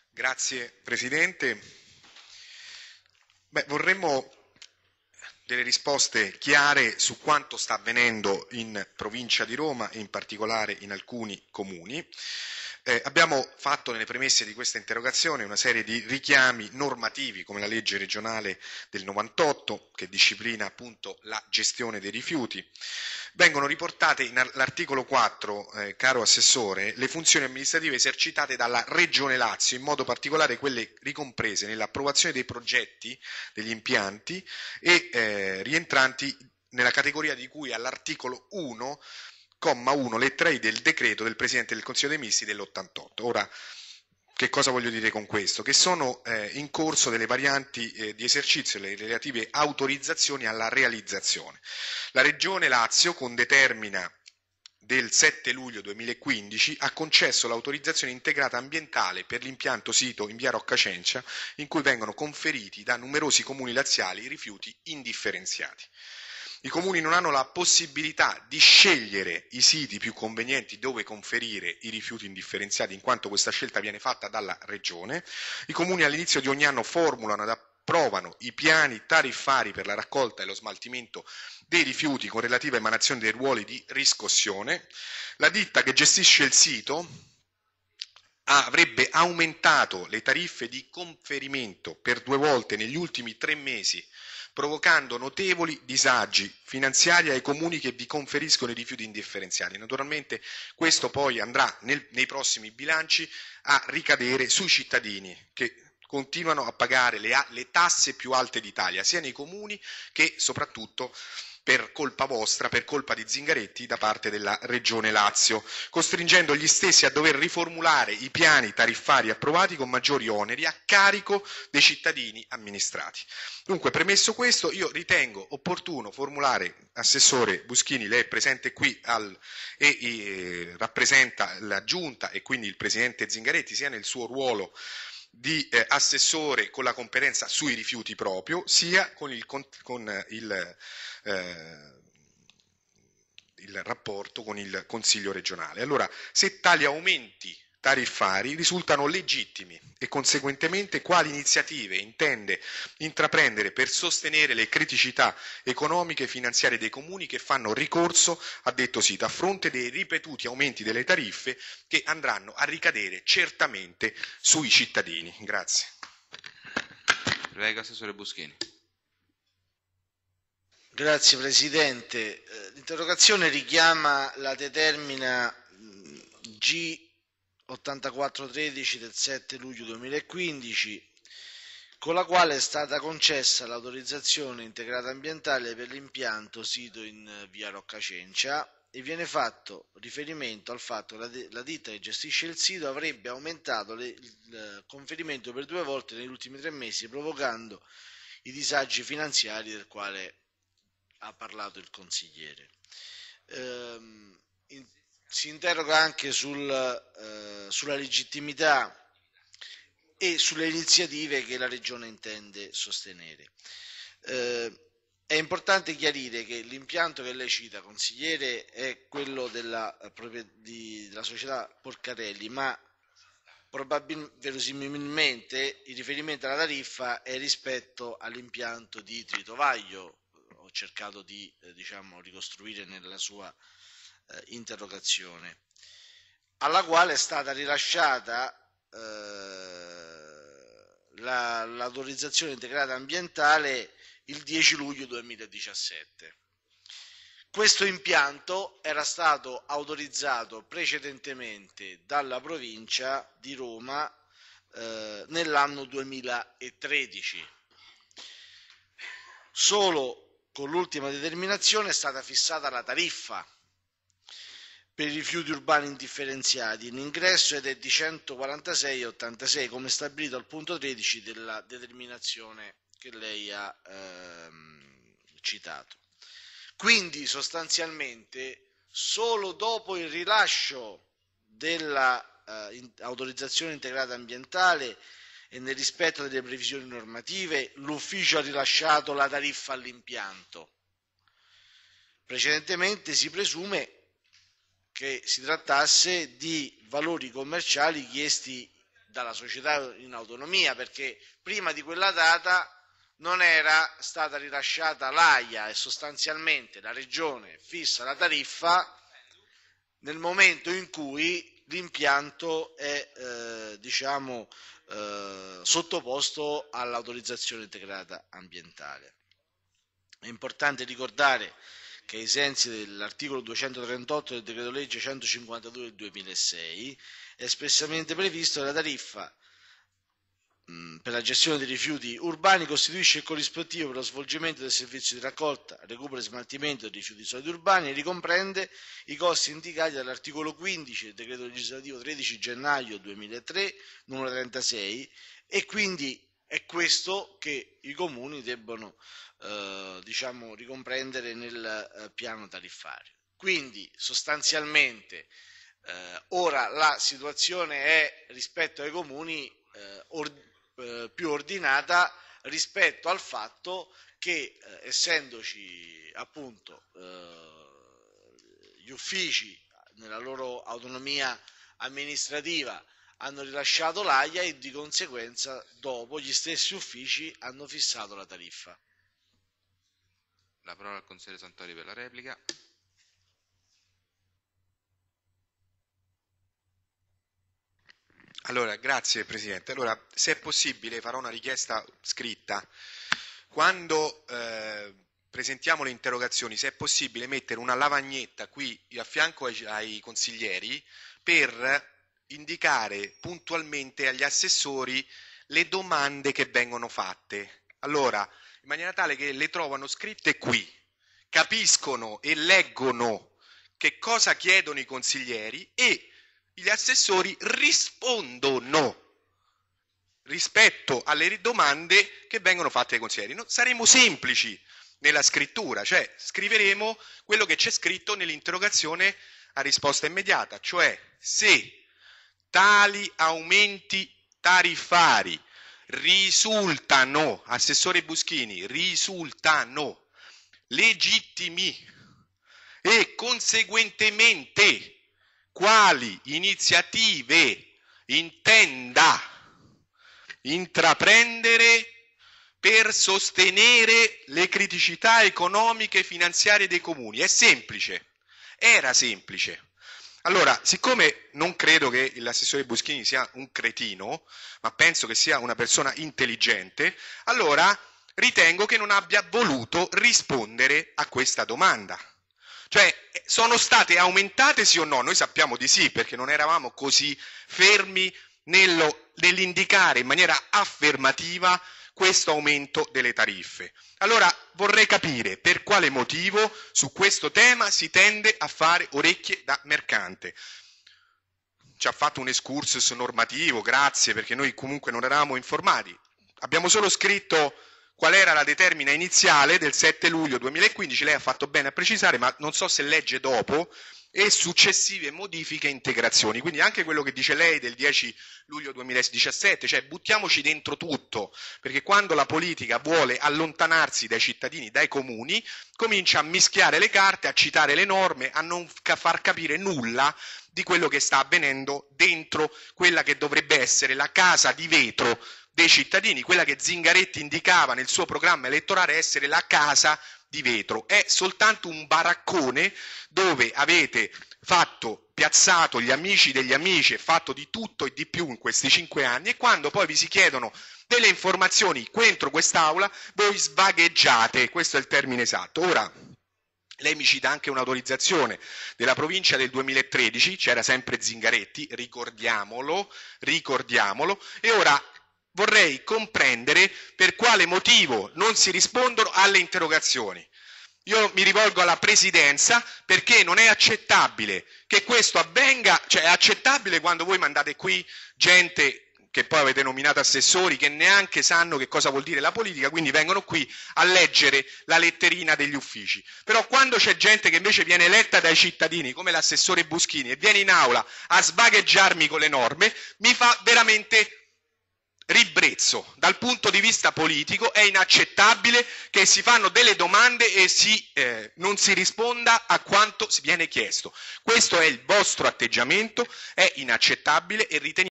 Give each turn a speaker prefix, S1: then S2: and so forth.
S1: Grazie Presidente. Vorremmo delle risposte chiare su quanto sta avvenendo in provincia di Roma e in particolare in alcuni comuni. Abbiamo fatto nelle premesse di questa interrogazione una serie di richiami normativi come la legge regionale del 98 che disciplina appunto la gestione dei rifiuti. Vengono riportate nell'articolo 4, caro Assessore, le funzioni amministrative esercitate dalla Regione Lazio, in modo particolare quelle ricomprese nell'approvazione dei progetti degli impianti e rientranti nella categoria di cui all'articolo 1, comma 1, lettera I del decreto del Presidente del Consiglio dei Ministri dell'88. Ora, che cosa voglio dire con questo? Che sono in corso delle varianti di esercizio, le relative autorizzazioni alla realizzazione. La Regione Lazio, con determina del 7 luglio 2015, ha concesso l'autorizzazione integrata ambientale per l'impianto sito in via Rocca Cencia, in cui vengono conferiti da numerosi comuni laziali rifiuti indifferenziati. I comuni non hanno la possibilità di scegliere i siti più convenienti dove conferire i rifiuti indifferenziati, in quanto questa scelta viene fatta dalla Regione. I comuni all'inizio di ogni anno formulano ed approvano i piani tariffari per la raccolta e lo smaltimento dei rifiuti con relativa emanazione dei ruoli di riscossione. La ditta che gestisce il sito avrebbe aumentato le tariffe di conferimento per 2 volte negli ultimi 3 mesi, provocando notevoli disagi finanziari ai comuni che vi conferiscono i rifiuti indifferenziati. Naturalmente questo poi andrà nei prossimi bilanci a ricadere sui cittadini che continuano a pagare le tasse più alte d'Italia, sia nei comuni che soprattutto per colpa vostra, per colpa di Zingaretti da parte della Regione Lazio, costringendo gli stessi a dover riformulare i piani tariffari approvati con maggiori oneri a carico dei cittadini amministrati. Dunque, premesso questo, io ritengo opportuno formulare, Assessore Buschini, lei è presente qui e rappresenta la Giunta e quindi il Presidente Zingaretti, sia nel suo ruolo di assessore con la competenza sui rifiuti proprio, sia con il rapporto con il Consiglio regionale. Allora, se tali aumenti tariffari risultano legittimi e conseguentemente quali iniziative intende intraprendere per sostenere le criticità economiche e finanziarie dei comuni che fanno ricorso a detto sito a fronte dei ripetuti aumenti delle tariffe che andranno a ricadere certamente sui cittadini. Grazie.
S2: Prego, Assessore Buschini.
S3: Grazie Presidente. L'interrogazione richiama la determina G8413 del 7 luglio 2015, con la quale è stata concessa l'autorizzazione integrata ambientale per l'impianto sito in via Rocca Cencia e viene fatto riferimento al fatto che la ditta che gestisce il sito avrebbe aumentato il conferimento per 2 volte negli ultimi 3 mesi, provocando i disagi finanziari del quale ha parlato il consigliere. Si interroga anche sulla legittimità e sulle iniziative che la Regione intende sostenere. È importante chiarire che l'impianto che lei cita, consigliere, è quello della società Porcarelli, ma verosimilmente il riferimento alla tariffa è rispetto all'impianto di Tritovaglio. Ho cercato di ricostruire nella sua interrogazione, alla quale è stata rilasciata l'autorizzazione integrata ambientale il 10 luglio 2017. Questo impianto era stato autorizzato precedentemente dalla provincia di Roma nell'anno 2013. Solo con l'ultima determinazione è stata fissata la tariffa per i rifiuti urbani indifferenziati in ingresso ed è di 146,86 come stabilito al punto 13 della determinazione che lei ha citato. Quindi sostanzialmente solo dopo il rilascio dell'autorizzazione integrata ambientale e nel rispetto delle previsioni normative l'ufficio ha rilasciato la tariffa all'impianto. Precedentemente si presume che si trattasse di valori commerciali chiesti dalla società in autonomia, perché prima di quella data non era stata rilasciata l'AIA e sostanzialmente la regione fissa la tariffa nel momento in cui l'impianto è sottoposto all'autorizzazione integrata ambientale. È importante ricordare che ai sensi dell'articolo 238 del decreto legge 152 del 2006 è espressamente previsto che la tariffa per la gestione dei rifiuti urbani costituisce il corrispettivo per lo svolgimento del servizio di raccolta, recupero e smaltimento dei rifiuti solidi urbani e ricomprende i costi indicati dall'articolo 15 del decreto legislativo 13 gennaio 2003 numero 36, e quindi è questo che i comuni debbono ricomprendere nel piano tariffario. Quindi sostanzialmente ora la situazione è, rispetto ai comuni, più ordinata rispetto al fatto che essendoci appunto gli uffici nella loro autonomia amministrativa hanno rilasciato l'AIA e di conseguenza dopo gli stessi uffici hanno fissato la tariffa.
S2: La parola al consigliere Santori per la replica.
S1: Allora, grazie Presidente. Allora, se è possibile, farò una richiesta scritta. Quando presentiamo le interrogazioni, se è possibile mettere una lavagnetta qui a fianco ai consiglieri per indicare puntualmente agli assessori le domande che vengono fatte. Allora, in maniera tale che le trovano scritte qui, capiscono e leggono che cosa chiedono i consiglieri e gli assessori rispondono rispetto alle domande che vengono fatte ai consiglieri. Saremo semplici nella scrittura, cioè scriveremo quello che c'è scritto nell'interrogazione a risposta immediata, cioè se tali aumenti tariffari risultano, Assessore Buschini, risultano legittimi e conseguentemente quali iniziative intenda intraprendere per sostenere le criticità economiche e finanziarie dei comuni. È semplice, era semplice. Allora, siccome non credo che l'assessore Buschini sia un cretino, ma penso che sia una persona intelligente, allora ritengo che non abbia voluto rispondere a questa domanda. Cioè, sono state aumentate sì o no? Noi sappiamo di sì, perché non eravamo così fermi nell'indicare in maniera affermativa questo aumento delle tariffe. Allora, vorrei capire per quale motivo su questo tema si tende a fare orecchie da mercante. Ci ha fatto un excursus normativo, grazie, perché noi comunque non eravamo informati. Abbiamo solo scritto qual era la determina iniziale del 7 luglio 2015, lei ha fatto bene a precisare, ma non so se legge dopo, e successive modifiche e integrazioni. Quindi anche quello che dice lei del 10 luglio 2017, cioè buttiamoci dentro tutto, perché quando la politica vuole allontanarsi dai cittadini, dai comuni, comincia a mischiare le carte, a citare le norme, a non far capire nulla di quello che sta avvenendo dentro quella che dovrebbe essere la casa di vetro dei cittadini, quella che Zingaretti indicava nel suo programma elettorale essere la casa di vetro. È soltanto un baraccone dove avete piazzato gli amici degli amici e fatto di tutto e di più in questi 5 anni, e quando poi vi si chiedono delle informazioni dentro quest'aula voi svagheggiate, questo è il termine esatto. Ora, lei mi cita anche un'autorizzazione della provincia del 2013, c'era sempre Zingaretti, ricordiamolo, e ora vorrei comprendere per quale motivo non si rispondono alle interrogazioni. Io mi rivolgo alla Presidenza perché non è accettabile che questo avvenga, cioè è accettabile quando voi mandate qui gente che poi avete nominato assessori che neanche sanno che cosa vuol dire la politica, quindi vengono qui a leggere la letterina degli uffici. Però quando c'è gente che invece viene eletta dai cittadini, come l'assessore Buschini, e viene in aula a sbagheggiarmi con le norme, mi fa veramente ribrezzo. Dal punto di vista politico è inaccettabile che si fanno delle domande e non si risponda a quanto si viene chiesto. Questo è il vostro atteggiamento, è inaccettabile e riteniamo